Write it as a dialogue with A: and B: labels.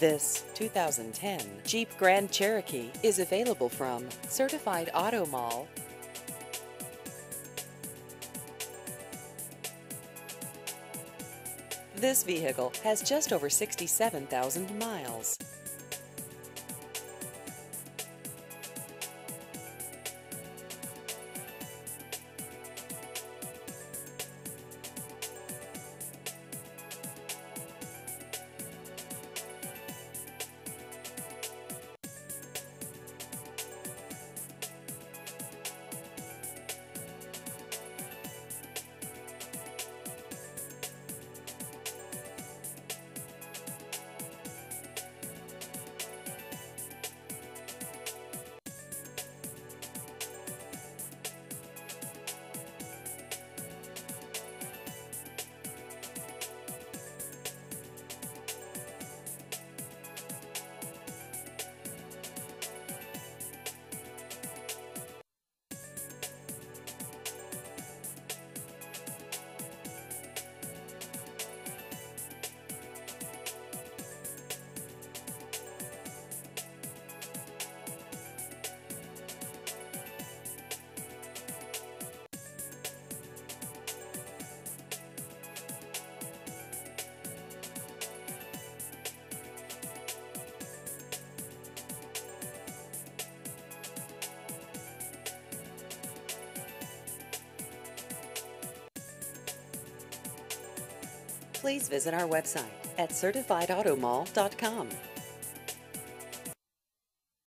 A: This 2010 Jeep Grand Cherokee is available from Certified Auto Mall. This vehicle has just over 67,000 miles. Please visit our website at certifiedautomall.com.